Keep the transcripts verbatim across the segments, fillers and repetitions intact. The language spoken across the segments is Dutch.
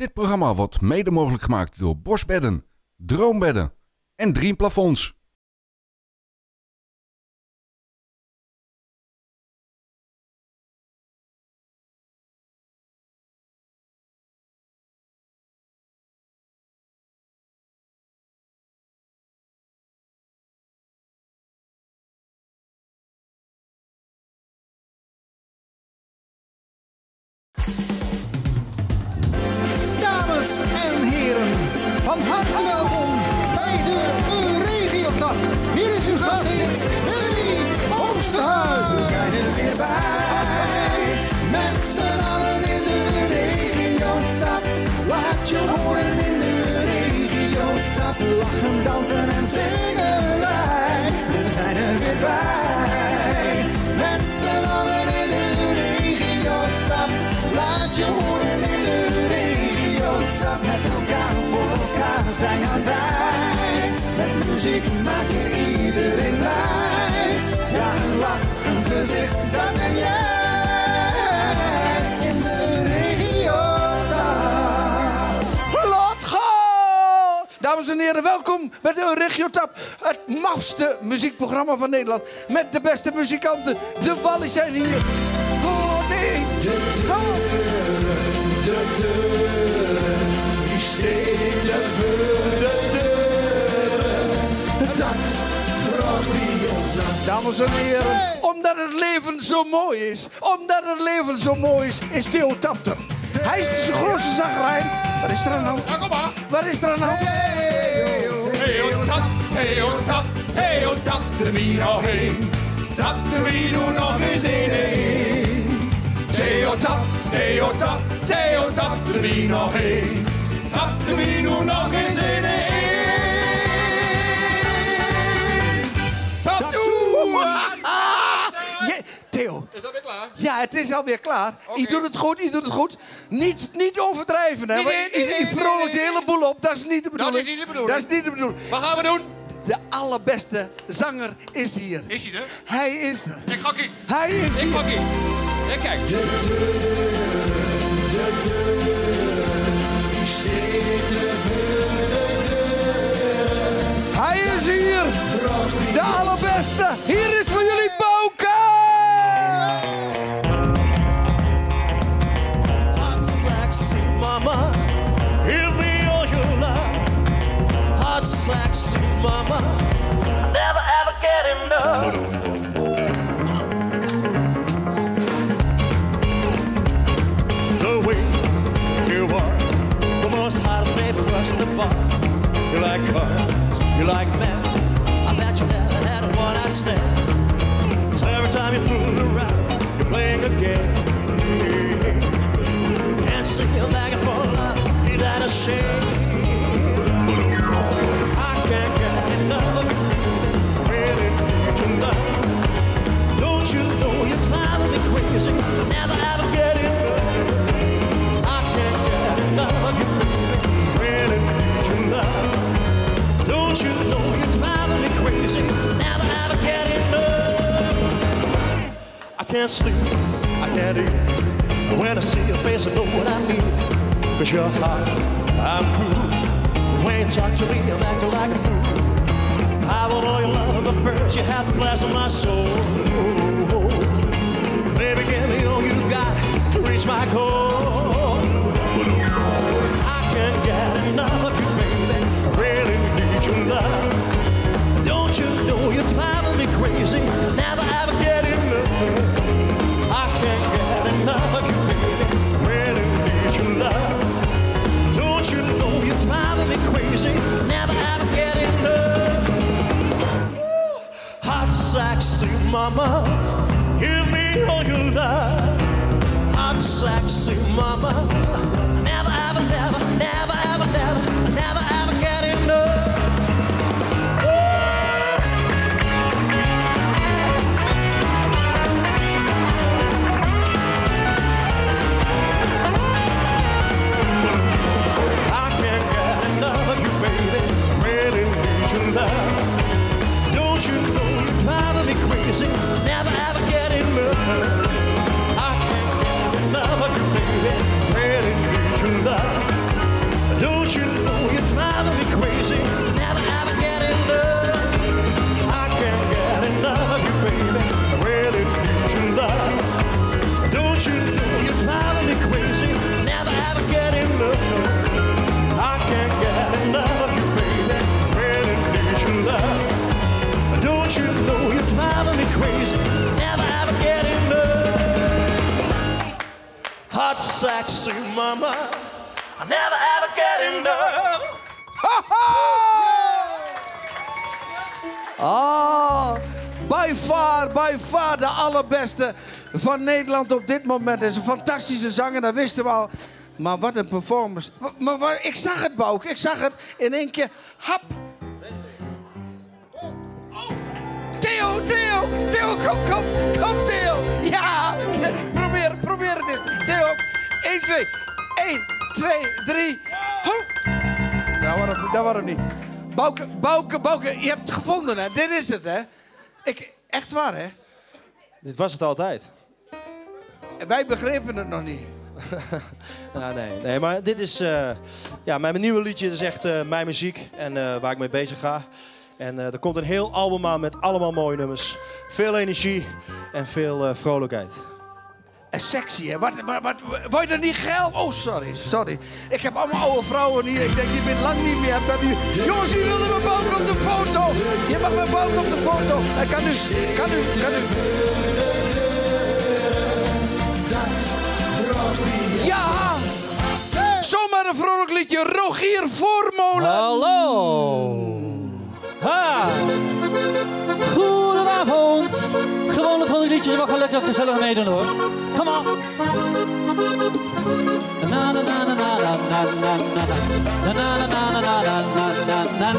Dit programma wordt mede mogelijk gemaakt door Bosbedden, Droombedden en Dream Plafonds. Van harte welkom bij de Regiotap. Hier is uw gastheer Willy Oosterhuis. We zijn er weer bij, met z'n allen in de Regiotap. Laat je horen in de Regiotap. Lachen, dansen en zingen wij. We zijn er weer bij, met z'n allen in de Regiotap. Laat je horen in de Regiotap. Met elkaar voor elkaar zijn aan zij. Met muziek maak je iedereen blij. Ja, een lachend gezicht, dat ben jij in de Regiotap. Laat gaan! Dames en heren, welkom bij de Regiotap. Het mafste muziekprogramma van Nederland. Met de beste muzikanten. De Wallis zijn hier. Oh nee. Oh. De deur, die steden voor de deur. Dat vraagt wie ons aan. Dames en heren, hey. Omdat het leven zo mooi is, omdat het leven zo mooi is, is Theo Tapter. Hij is de grootste zagrijn. Wat is er aan de hand? Ja, kom maar. Wat is er aan de hand? Theo Tap, Theo Tap, Theo Tap er wie nou heen. Tap er wie nu nog eens in één. Theo Tap, Theo Tap, Theo Tap er wie nog heen. Tap er wie nu nog eens in één. Tap toe! Theo. Is dat weer klaar? Ja, het is alweer klaar. Okay. Je doet het goed, je doet het goed. Niet, niet overdrijven, hè. Nee, nee, nee, Je, je nee, vrolijkt nee, de nee. hele boel op. Dat is niet de bedoeling. Dat is niet de bedoeling. Dat is niet de bedoeling. Wat gaan we doen? De allerbeste zanger is hier. Is hij er? Hij is er. Ik ga kijken. Hij is Ik hier. ga kijken. Ja, kijk. De deur, de deur, die steden voor de deur. Hij is hier. De allerbeste. Hier is voor jullie Bouke. Hot sexy mama, give me all your love. Hot sexy mama, never ever get enough. The way you are, the most hottest baby works in the bar. You like cars, you like men. I bet you never had a one-night stand. 'Cause every time you fool around, you're playing a game. Can't see you begging for love, you got a shame. I can't get enough of you, really need your love. Don't you know you're driving me crazy, I never ever get enough. I can't get enough of you, really need your love. Don't you know you're driving me crazy, never ever get enough. I can't sleep, I can't eat. When I see your face, I know what I need. 'Cause you're hot, I'm cool. When you talk to me, I'm acting like a fool. I want all your love, but first you have to bless my soul. Baby, give me all you got to reach my goal. I can't get enough of you, baby. I really need your love. Don't you know you're driving me crazy? Never ever get enough. I can't get enough of you, baby. I really need your love. Don't you know you're driving me crazy? Never ever get enough. Ooh, hot sexy mama, give me all your love. Hot sexy mama, never ever, never, never ever, never, never ever get enough. Baby, really need your love. Don't you know you're driving me crazy? Never ever get enough. I can't get enough of you, baby. Really need like to see mama. I never ever get enough. Ah, by far, by far de allerbeste van Nederland op dit moment. Dat is een fantastische zanger, dat wisten we al. Maar wat een performance. Maar, maar, maar ik zag het, Bouk. Ik zag het in één keer. Hap. Theo, Theo, Theo, kom, kom, kom, Theo. Ja, probeer, probeer het eens. Theo, één, twee, één, twee, drie. Ho. Dat was hem, dat was hem niet. Bouke, Bouke, Bouke, je hebt het gevonden, hè? Dit is het, hè? Ik, echt waar, hè? Dit was het altijd. Wij begrepen het nog niet. Ja, nee, nee, maar dit is uh, ja, mijn nieuwe liedje. Dat is echt uh, mijn muziek en uh, waar ik mee bezig ga. En uh, er komt een heel album aan met allemaal mooie nummers. Veel energie en veel uh, vrolijkheid. En sexy, hè? Wat, wat, wat, word je er niet geil? Oh, sorry, sorry. Ik heb allemaal oude vrouwen hier. Ik denk, je bent lang niet meer. Hebt dat nu... Jongens, wie wilde mijn Bouke op de foto? Je mag mijn Bouke op de foto. En kan u, kan u, kan u. Ja! Zomaar een vrolijk liedje. Rogier Voormolen. Hallo. Ha. Goedenavond. Gewoon een vrolijk liedje. Je mag wel lekker gezellig meedoen, hoor. Kom op. Na na na na na na na na na na na na na na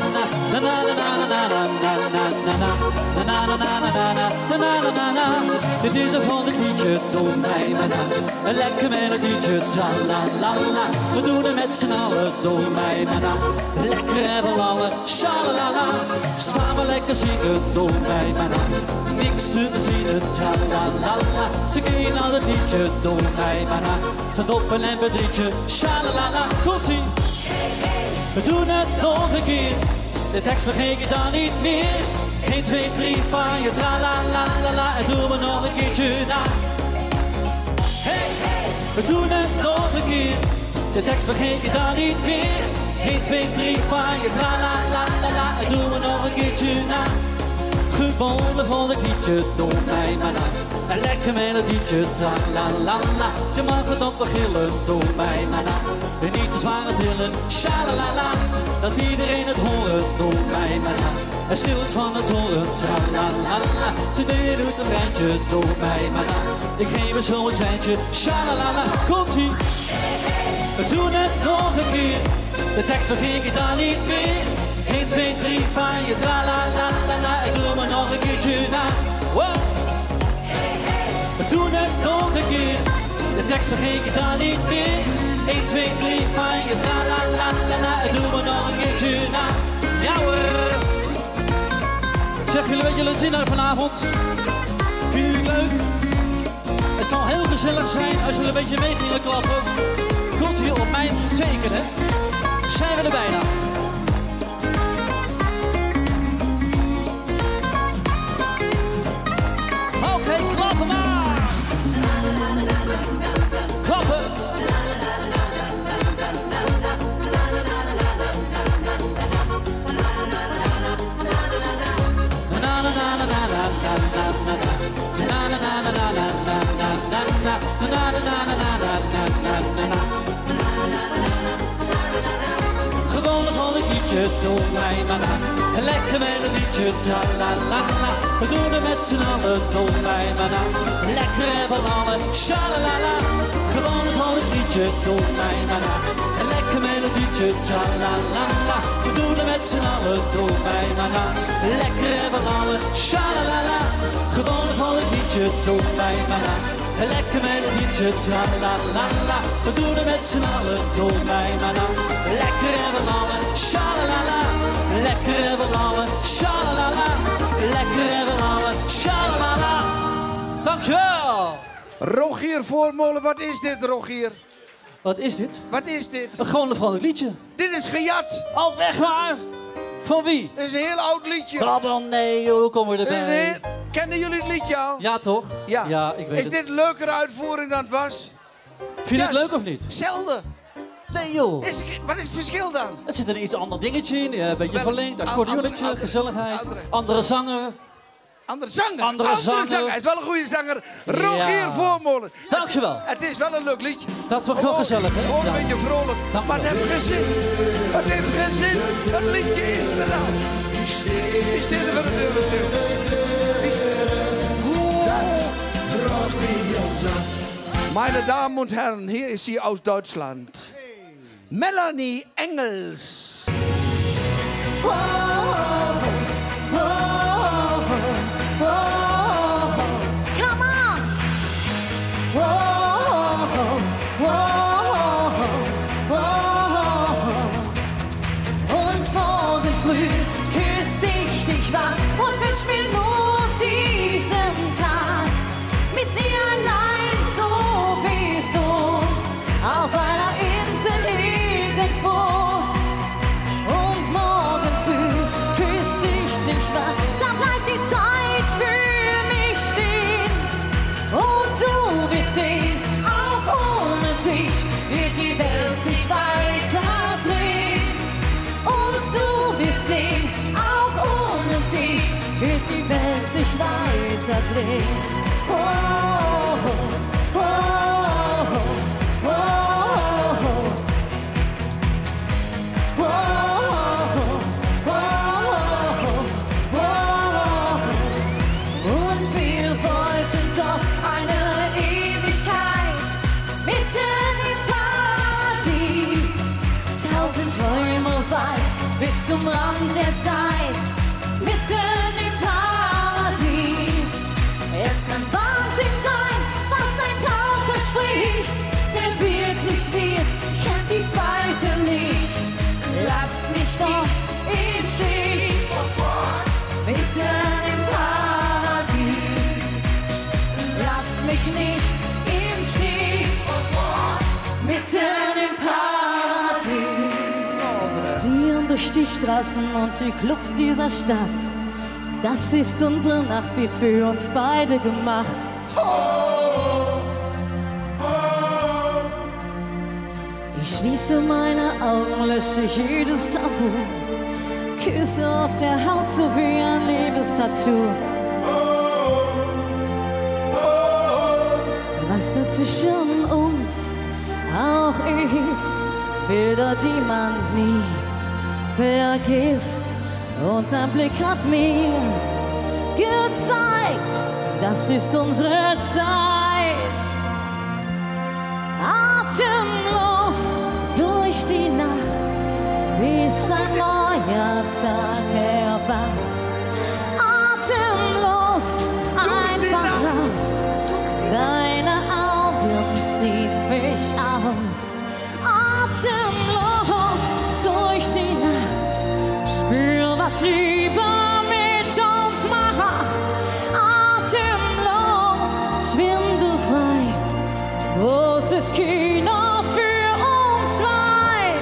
na na na. Dit is een vrolijk liedje, doe mij maar na. Een lekker melodietje, tra-la-la-la. We doen het met z'n allen, doe mij maar na. Lekker en verlangen, sha-la-la-la. Samen lekker zingen, doe mij maar na. Niks te verzinnen, tra-la-la-la. Ze kennen al het liedje, doe mij maar na. Staat op een M P drietje, sha-la-la-la. Komt-ie. We doen het nog een keer. De tekst vergeet je dan niet meer. één, twee, drie van je tra-la-la-la-la. En doen we nog een keertje na. Hey, hey. We doen het nog een keer. De tekst vergeet je dan niet meer. één, twee, drie van je tra-la-la-la-la. En doen we nog een keertje na. Gewonnen vond ik liedje, doe mij maar na. Een lekker melodietje, tra-la-la-la. Je mag het nog begillen, doe mij maar na. En niet te zwaar het willen, sha-la-la-la. Dat iedereen het horen, doe mij maar na. En stil het van het horen, tra-la-la-la. Ze deed doet een rijtje, doe mij maar na. Ik geef er zo een seintje, sha-la-la-la. Komt-ie. We doen het nog een keer. De tekst vergeet je dan niet meer. één, twee, drie van je tra-la-la-la-la. En doe me nog een keertje na. Wow. We doen het nog een keer. De tekst vergeet je dan niet meer. één, twee, drie van je tra-la-la-la-la. En doe me nog een keertje na. Ja hoor. Zeg, jullie weet jullie zin hebben vanavond? Vinden jullie het leuk? Het zal heel gezellig zijn als jullie een beetje mee gingen klappen. Komt hier op mij tekenen. Zijn we er bijna. Oké, okay, klappen maar! Klappen! Gewoon een vrolijk liedje, doe mij maar na. Een lekker melodietje, tra-la-la-la. We doen het met z'n allen, doe mij maar na. Lekker en verlangen, sha-la-la-la. Gewoon een vrolijk liedje, doe mij maar na. Een lekker melodietje, tra-la-la-la. We doen het met z'n allen, doe mij maar na. Lekker en verlangen, sha-la-la-la. Gewoon een vrolijk liedje, doe mij maar na. Een lekker melodietje, tra-la-la-la. We doen het met z'n allen, doe mij maar na. Lekker en verlangen, sha-la-la-la. Lekker en verlangen, sha-la-la-la. Lekker en verlangen, sha-la-la-la. Dankjewel. Rogier Voormolen, wat is dit, Rogier? Wat is dit? Wat is dit? Gewoon een vrolijk liedje. Dit is gejat. Al weg maar. Van wie? Dit is een heel oud liedje. Krabbel, nee, hoe kom je Dit is een erbij? heel... Kennen jullie het liedje al? Ja, toch? Ja. Ja, ik weet is het. dit een leukere uitvoering dan het was? Vind je Ja, het leuk of niet? Zelden. Nee, joh. Is, wat is het verschil dan? Er zit een iets ander dingetje in. Een beetje Wel, verlengd, andere- accordeonnetje, andere- gezelligheid. andere. Andere zanger. Andere zanger. Andere zanger. Hij is wel een goede zanger. Rogier Ja. Voormolen. Dankjewel. Het, het is wel een leuk liedje. Dat wordt wel Gewoon- gezellig, hè? Gewoon Ja. een beetje vrolijk. Dank Maar u het wel. heeft geen zin. Het heeft geen zin. Het liedje is er al. Die steden voor de deur natuurlijk. Die steden. Meine Damen und Herren, hier ist sie aus Deutschland. Melanie Engels. Come on! Und morgen früh küsse ich dich wach und wünsch mir nur diesen Tag. Mit dir allein sowieso auf einer Insel irgendwo. Und morgen früh küsse ich dich wach, da bleibt die Zeit für mich stehen. Und du wirst sehen, auch ohne dich wird die Welt sich weiter drehen. Und du wirst sehen, auch ohne dich wird die Welt sich weiter drehen. Oh, oh, oh, oh, oh, oh. Oh, oh, oh, oh. Und wir wollten doch eine Ewigkeit mitten im Paradies. Tausend Träume weit bis zum Rand der Zeit, mitten im Paradies. Es kann Wahnsinn sein, was ein Traum verspricht, der wirklich wird, kennt die Zweifel nicht. Lass mich doch im Stich, mitten im Paradies. Lass mich nicht im Stich, mitten im Paradies. Ziehen durch die Straßen und die Clubs dieser Stadt. Das ist unsere Nacht wie für uns beide gemacht. Ich schließe meine Augen, lösche jedes Tabu. Küsse auf der Haut, so wie ein Liebestattoo. Was dazwischen uns auch ist, Bilder, die man nie vergisst. Und ein Blick hat mir gezeigt, das ist unsere Zeit. Atemlos durch die Nacht, bis ein neuer Tag erwacht. Atemlos, einfach raus, deine Augen ziehen mich aus. Atemlos durch die Nacht, spür, was Liebe mit uns macht. Atemlos, schwindelfrei, großes Kino für uns zwei.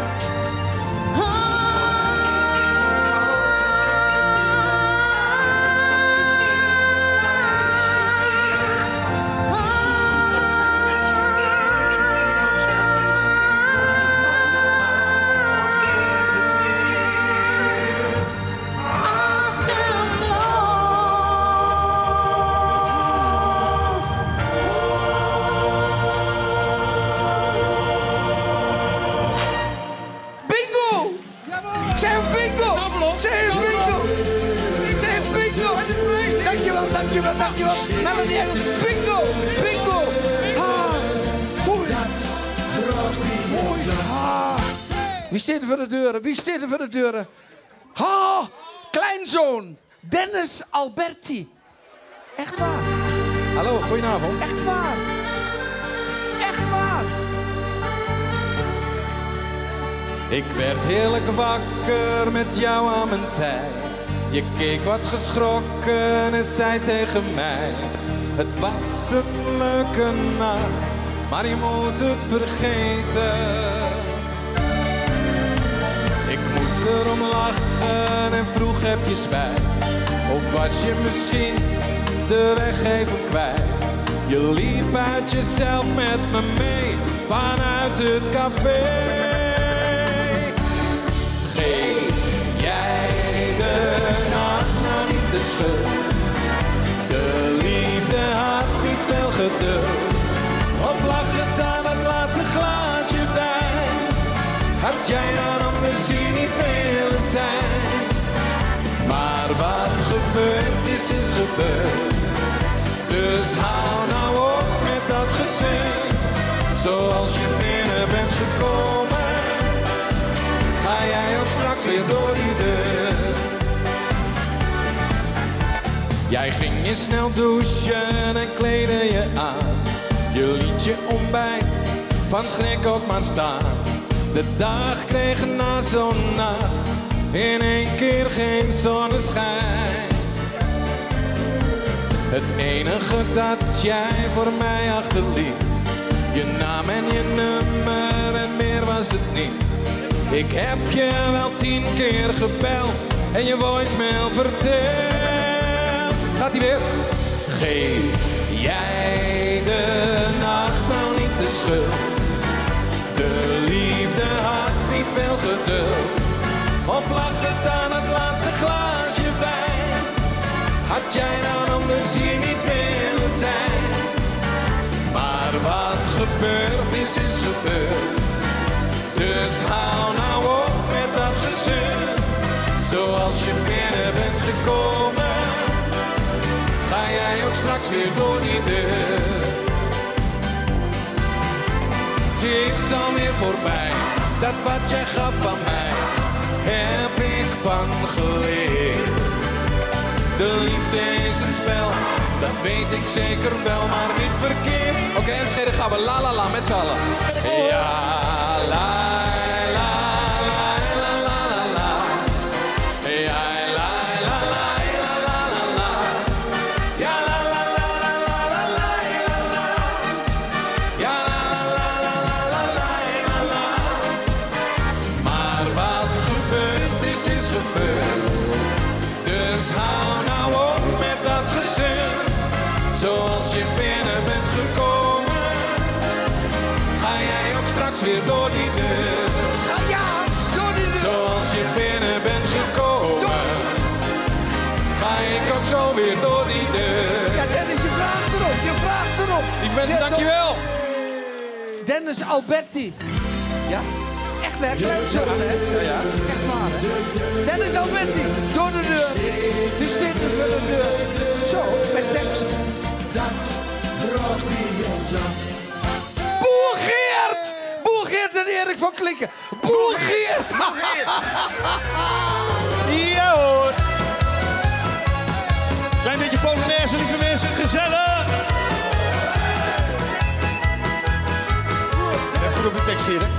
Bingo! Zeg bingo! Zeg bingo! Zeg bingo! Dankjewel, dankjewel, dankjewel. Melanie Engels, bingo! Bingo! Ah, foei. Foei. Ah. Wie staat er voor de deuren? Wie staat er voor de deuren? Ha! Kleinzoon! Dennis Alberti. Echt waar. Hallo, goedenavond. Echt waar. Echt waar. Ik werd heerlijk wakker met jou aan mijn zij. Je keek wat geschrokken en zei tegen mij: het was een leuke nacht, maar je moet het vergeten. Ik moest erom lachen en vroeg: heb je spijt? Of was je misschien de weg even kwijt? Je liep uit jezelf met me mee vanuit het café. Geef jij de nacht nou niet de schuld? Had jij dan anders hier niet willen zijn? Maar wat gebeurd is, is gebeurd. Dus hou nou op met dat gezeur. Zoals je binnen bent gekomen, ga jij ook straks weer door die deur. Jij ging je snel douchen en kleedde je aan. Je liet je ontbijt van schrik ook maar staan. De dag kreeg na zo'n nacht in één keer geen zonneschijn. Het enige dat jij voor mij achterliet, je naam en je nummer en meer was het niet. Ik heb je wel tien keer gebeld en je voicemail verteld. Gaat ie weer? Geef jij de nacht nou niet de schuld. De liefde had niet veel geduld. Of lag het aan het laatste glaasje wijn? Had jij dan anders hier niet willen zijn? Maar wat gebeurd is, is gebeurd. Dus hou nou op met dat gezeur. Zoals je binnen bent gekomen, ga jij ook straks weer door die deur. Het is alweer voorbij, dat wat jij gaf van mij, heb ik van geleerd. De liefde is een spel, dat weet ik zeker wel, maar niet verkeerd. Oké, okay, en schede gaan we la la la met z'n allen. Ja, la la la la la la la. Ja, la la la la la la la. Ja, la la la la la la la la. Ja, la la la la la la la la. Maar wat gebeurd is, is gebeurd. Dus hou nou op met dat gezeur. Zoals je binnen bent gekomen, ga jij ook straks weer door die deur. Ga ja, door die deur. Zoals je binnen bent gekomen, ga ik ook zo weer door die deur. Ja, Dennis, je vraagt erop, je vraagt erop. Lieve mensen, Ja, dankjewel. Dennis Alberti. Ja? Echt hè, kleinzoon hè? Ja, ja. Echt waar hè? Dennis Alberti, door de deur. Dus dit is voor de deur. Zo, met tekst. Dat vroeg die ons af. Boer Geert! Boer Geert en Erik van Klikken. Boer Geert! Ja hoor. Klein beetje Polonaise, lieve mensen, gezellig. Even goed op de tekst hier, hè.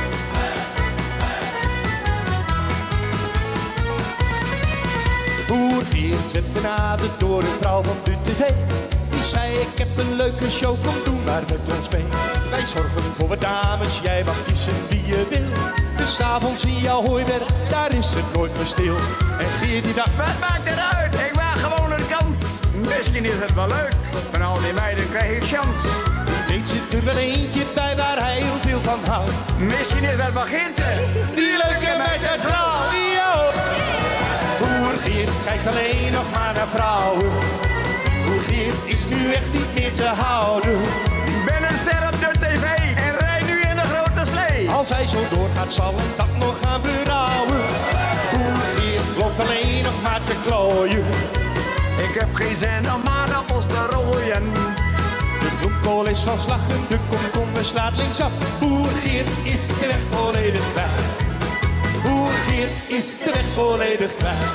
Boer Geert werd benaderd door een vrouw van de tv. Die zei, ik heb een leuke show, kom doe maar met ons mee. Wij zorgen voor wat dames, jij mag kiezen wie je wil. Dus 's avonds in jouw hooiberg, daar is het nooit meer stil. En Geert die dacht, Wat maakt het uit? Ik waag gewoon een kans. Misschien is het wel leuk. Van al die meiden krijg ik kans. weet zit er wel eentje bij waar hij heel veel van houdt. Misschien is dat wel Geertje. Die leuke meid en vrouw, yo! Boer Geert kijkt alleen nog maar naar vrouwen. Boer Geert is nu echt niet meer te houden. Ik ben een ster op de tv en rij nu in een grote slee. Als hij zo doorgaat zal hem dat nog gaan berouwen. Boer Geert loopt alleen nog maar te klooien. Ik heb geen zin om aardappels te rooien. De bloemkool is van slag en de komkommer slaat linksaf. Boer Geert is de weg volledig kwijt. Boer Geert is de weg volledig kwijt.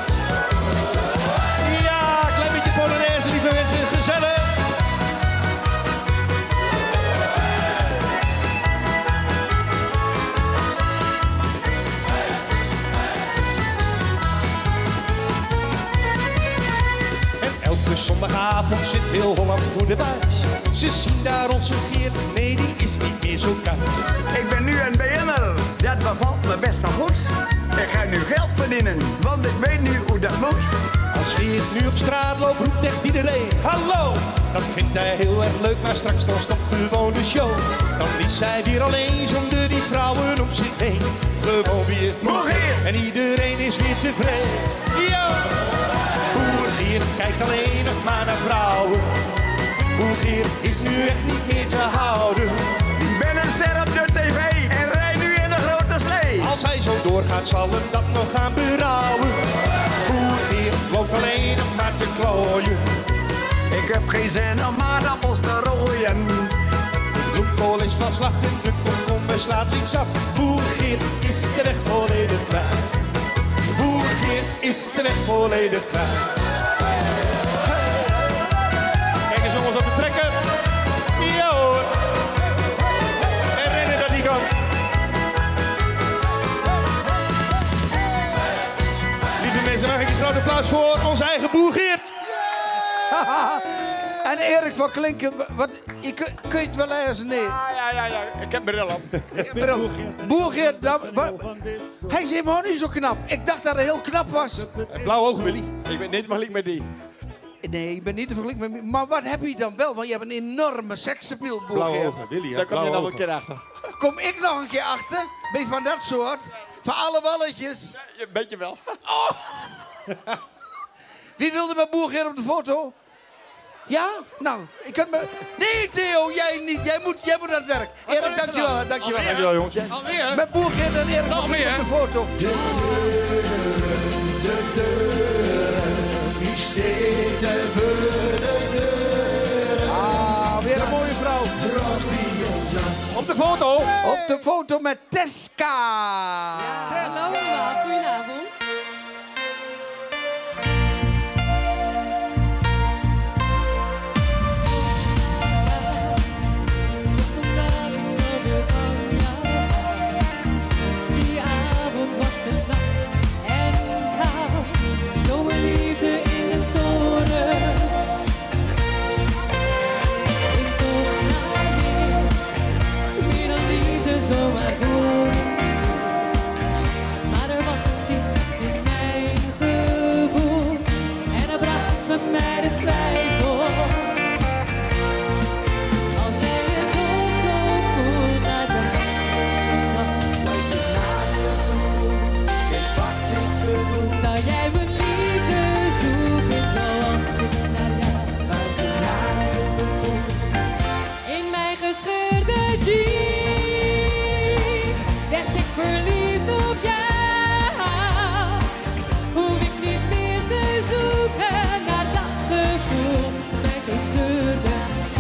Ja, klein beetje Polonaise, lieve mensen, gezellig. Elke zondagavond zit heel Holland voor de buis. Ze zien daar onze Geert, nee die is niet meer zo koud. Ik ben nu een B N'er, dat bevalt me best wel goed. Ik ga nu geld verdienen, want ik weet nu hoe dat moet. Als Geert nu op straat loopt, roept echt iedereen hallo. Dat vindt hij heel erg leuk, maar straks dan stopt gewoon de show. Dan is hij weer alleen zonder die vrouwen om zich heen. Gewoon weer Boer Geert. en iedereen is weer tevreden. Yo! Boer Geert kijkt alleen nog maar naar vrouwen. Boer Geert is nu echt niet meer te houden. Ik ben een ster op de tv en rij nu in een grote slee. Als hij doorgaat zal hem dat nog gaan berouwen. Boer Geert loopt alleen nog maar te klooien. Ik heb geen zin om aardappels te rooien. De bloemkool is van slag en de komkommer slaat linksaf. Boer Geert is de weg volledig kwijt. Boer Geert is de weg volledig kwijt. Kijk eens jongens op de trekker. Ja hoor. En rennen dat die kan. Lieve mensen, mag ik een groot applaus voor onze eigen boer Geert. En Erik van Klinken, wat, je, kun, kun je het wel lezen? Nee. Ja, ja, ja, ja. Ik heb bril op. Bril. Boer Geert, dat- wat- hij is helemaal niet zo knap. Ik dacht dat hij heel knap was. Blauw oog, Willy. Ik ben niet vergelijk met die. Nee, ik ben niet te vergelijken met me. Maar wat heb je dan wel? Want je hebt een enorme seksappeal, Boer Blauwe Geert. ogen, Willy. Daar kom je nog een keer achter. Kom ik nog een keer achter? Ben je van dat soort? Van alle walletjes? Een beetje wel. Wie wilde met Boer Geert op de foto? Ja? Nou, ik kan me... Nee, Theo, jij niet. Jij moet, jij moet aan het werk. Erik, dankjewel. Dankjewel. Dankjewel jongens. Alweer? Met Boer Geert en Erik Nog van Klinken meer? op de foto. Ah, weer een mooie vrouw. Op de foto. Op de foto met Teska. Hallo allemaal, goedenavond. Die avond was het nat en koud, zomerliefde in de storen. Ik zocht naar meer, meer dan liefde zomaar voor. Maar er was iets in mijn gevoel en dat bracht van mij de twijfel. Als jij het ook zo voelt, laat dan luister naar je gevoel. Kijk wat ik bedoel. Zou jij mijn liefde zoeken zoals ik naar jou? Luister naar je gevoel. In mijn gescheurde jeans werd ik verliefd op jou. Hoef ik niet meer te zoeken naar dat gevoel. Mijn gescheurde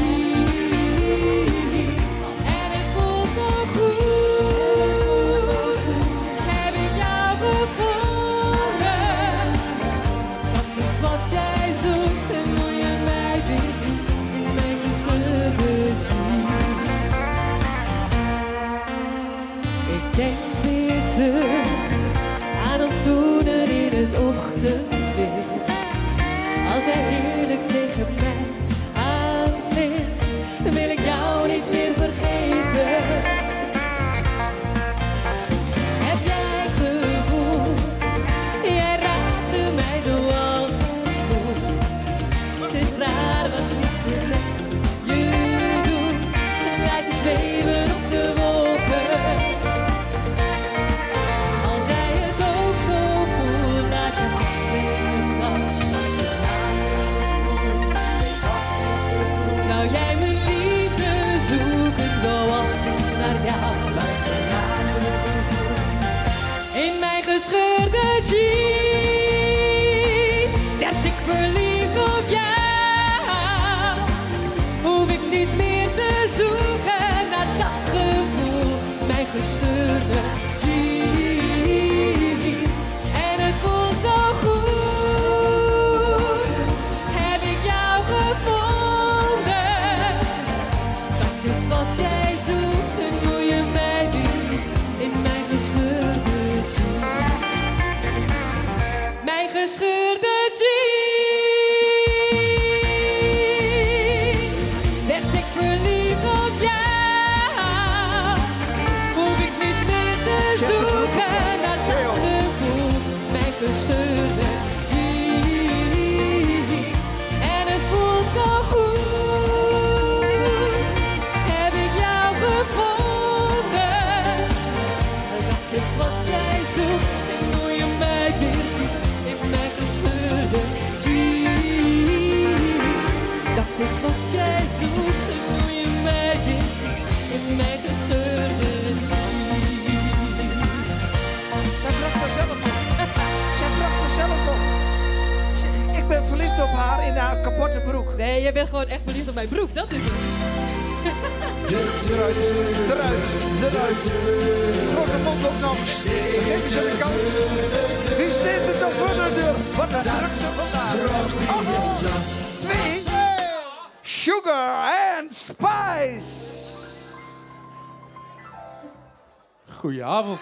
jeans. En het voelt zo goed. Heb ik jou gevonden? Dat is wat jij zoekt en hoe je mij weer ziet in mijn gescheurde jeans. Ik denk weer terug aan ons zoenen in het ochtendlicht. Als jij eerlijk tegen mij aanlicht, wil ik jou niet meer vergeten. Heb jij gevoeld? Jij raakte mij zoals het voelt. Het is raar wat liefde met je doet. Laat je zweven op de wolken. Als jij het ook zo voelt, laat je afspelen. Luister naar je gevoel. Wees wat ik bedoel. Zou jij mijn liefde zoeken zoals ik naar jou? Luister naar je gevoel. In mijn gescheurde jeans werd ik verliefd op jou. Hoef ik niets meer te zoeken naar dat gevoel. Mijn gescheurde jeans. En het voelt zo goed. Heb ik jou gevonden? Dat is wat jij zoekt en hoe je mij weer ziet in mijn gescheurde jeans. Mijn gescheurde jeans. Werd ik verliefd op jou. Hoef ik niets meer te zoeken naar dat gevoel. Mijn gescheurde jeans. En het voelt zo goed. Heb ik jou gevonden? Dat is wat jij zoekt en hoe je mij weer ziet in mijn gescheurde jeans. Dat is wat jij zoekt en hoe je mij weer ziet in mijn gescheurde jeans. Zeg verliefd op haar in haar kapotte broek. Nee, jij bent gewoon echt verliefd op mijn broek, dat is het. Eruit, eruit, eruit. Grote mond ook nog. Geef ze de kans. Wie steekt er toch voor de deur? Wat een druk ze vandaag. Oh, twee. Sugar and Spice. Goedenavond.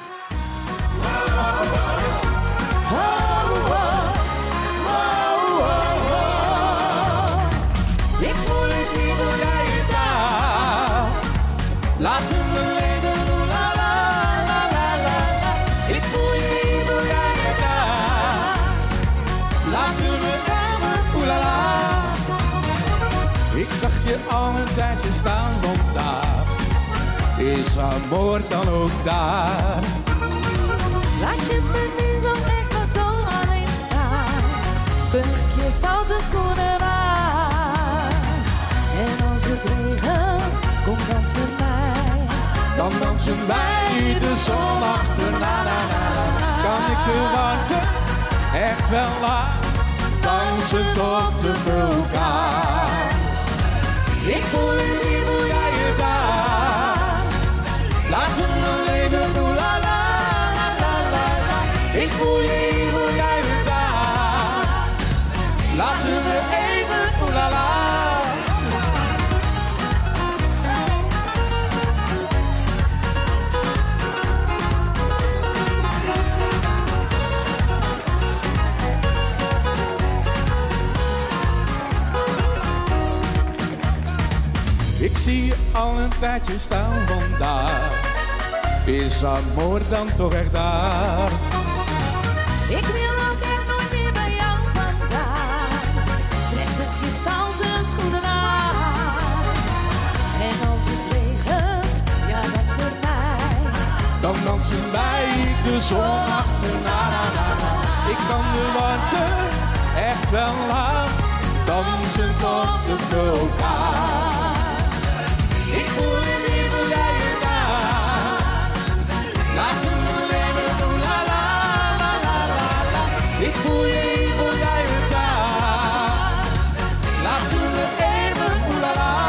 Ik voel het hier, wil jij het daar? Laten we leven, oeh la la la la la. Ik voel je hier, wil jij het daar? Laten we samen, oeh la la. Ik zag je al een tijdje staan, want daar is amor dan ook daar. Laat je me niet zo echt wat zo alleen staan. Puk je stoute schoenen aan. En als het regent, kom dans met mij. Dan dansen wij de zon achterna. Na, na, na. Kan ik de warmte echt wel laten? Dansen tot de vulkaan. Ik voel het hier, wil jij het daar? Laten we leven, oeh la la la la la. Ik voel je hier, wil jij het daar? Laten we even, oeh la la. Ik zie je al een tijdje staan, want daar is amor dan toch echt daar. Ik wil ook echt nooit meer bij jou vandaan. Trek de kristalse schoenen aan. En als het regent, ja dat is met mij. Dan dansen wij de zon achterna. Na, na, na. Ik kan de warmte echt wel aan. Dansen tot de vulkaan. Ik voel het hier, wil jij het daar? Laten we leven, oeh la la la la la la. Ik voel je hier, wil jij het daar? Laten we even, oeh la la.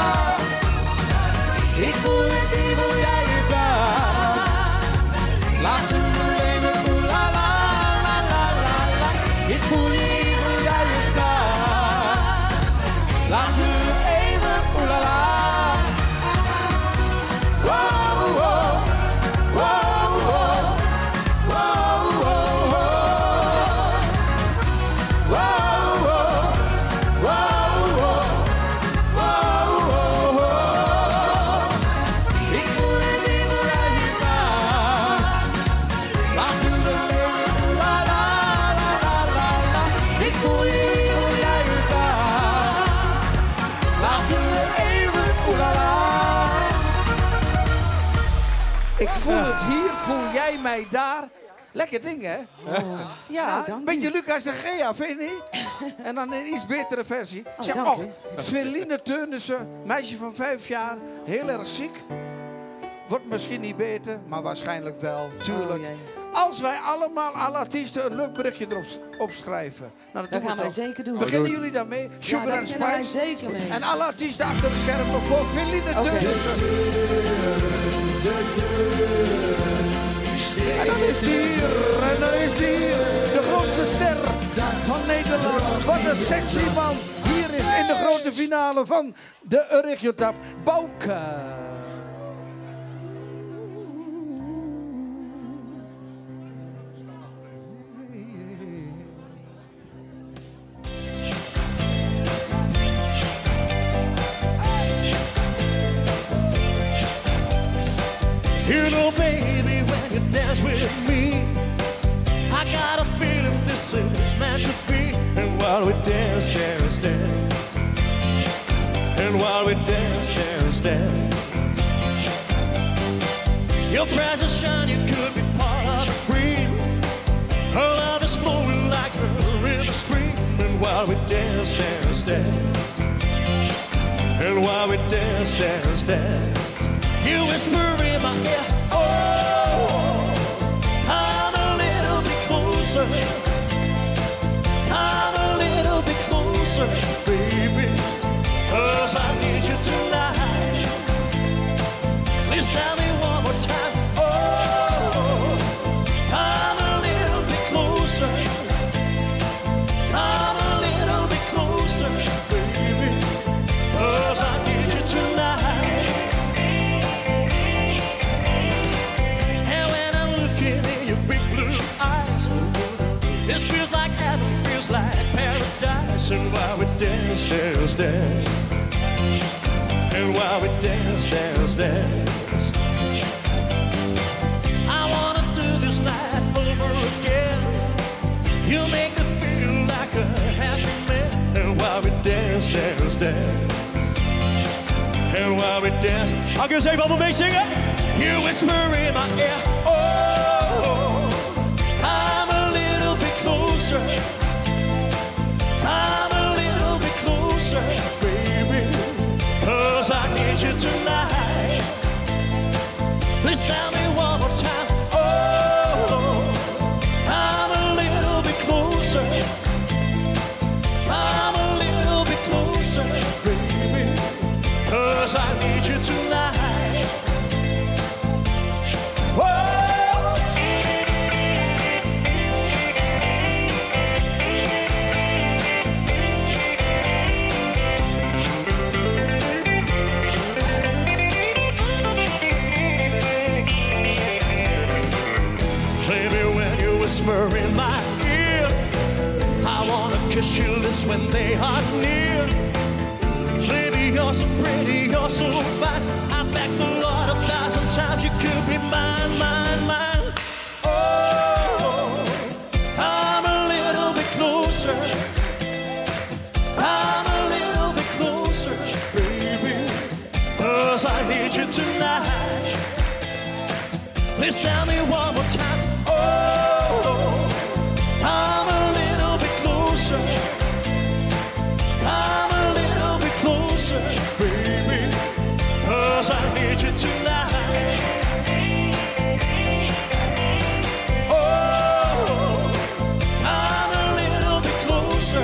Ik voel het hier, wil jij het daar? Laten we leven, oeh la la la la la la. Ik voel je hier, wil jij het daar? Laten we even, oeh la la. Ik voel het hier, voel jij mij daar. Lekker ding, hè? Oh. Ja, Nou, een dank beetje u. Lucas de Gea, vind je niet? En dan een iets betere versie. Oh, Zeg, dank oh, u. Feline Teunissen, meisje van vijf jaar, heel erg ziek. Wordt misschien niet beter, maar waarschijnlijk wel, tuurlijk. Oh, jee. Als wij allemaal alle artiesten een leuk berichtje erop s- opschrijven. Nou, Dat doen gaan we wij toch. zeker doen. Beginnen jullie daarmee? Ja, Sugar daar and beginnen wij Spice. zeker mee. En alle artiesten achter de schermen voor Feline Oké. Teunissen. En dan is die hier, en dan is die hier, de grootste ster van Nederland. Wat een sexy man. Hier is in de grote finale van de Eurygiotap, Bouke. You know, baby, when you dance with me, I got a feeling this is meant to be. And while we dance, dance, dance, and while we dance, dance, dance, your presence shine, you could be part of a dream. Her love is flowing like a river stream. And while we dance, dance, dance, and while we dance, dance, dance, you whisper in my ear, oh, come a little bit closer, come a little bit closer. dance. And while we dance, dance, dance, I wanna do this night over again. You make me feel like a happy man. And while we dance, dance, dance, and while we dance, I can say even mee zingen. You whisper in my ear, oh, I'm a little bit closer. I'm a little bit closer, baby, 'cause I need you tonight. Please tell me one more time, oh, I'm a little bit closer. I'm a little bit closer, baby, 'cause I need you tonight. Whoa. Whisper in my ear, I wanna kiss your lips when they are near. Baby, you're so pretty, you're so fine. I begged the Lord a thousand times you could be mine, mine, mine. Oh, I'm a little bit closer. I'm a little bit closer, baby, 'cause I need you tonight. Please tell me one more time. Oh, I'm a little bit closer. I'm a little bit closer, baby, 'cause I need you tonight. Oh, I'm a little bit closer.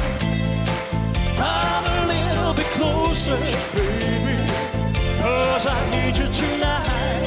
I'm a little bit closer, baby, 'cause I need you tonight.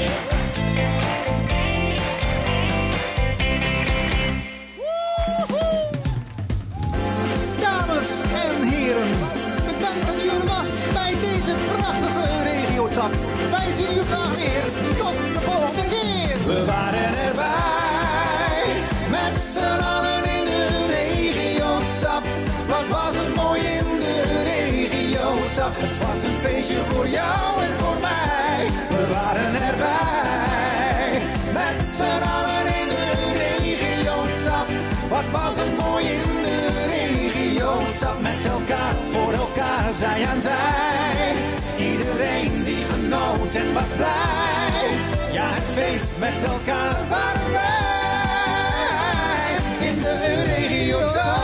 Wij zien u graag weer. Tot de volgende keer. We waren erbij. Met z'n allen in de regiotap. Wat was het mooi in de regiotap. Het was een feestje voor jou en voor mij. We waren erbij. Met z'n allen in de regiotap. Wat was het mooi in de regiotap. Met elkaar, voor elkaar, zij aan zij. Iedereen die genoot en was blij. Ja, het feest met elkaar waren wij. In de regiotap.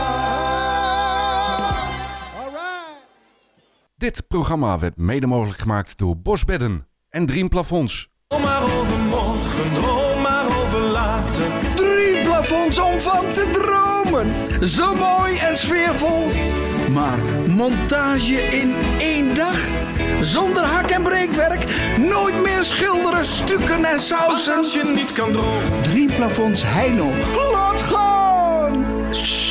Alright. Dit programma werd mede mogelijk gemaakt door Bosbedden en Dream Plafonds. Droom maar over morgen, droom maar over later. Drie plafonds om van te dromen. Zo mooi en sfeervol. Maar montage in één dag? Zonder hak- en breekwerk? Nooit meer schilderen, stukken en sausen? Als je niet kan dromen. Drie plafonds Heino. Laat gaan!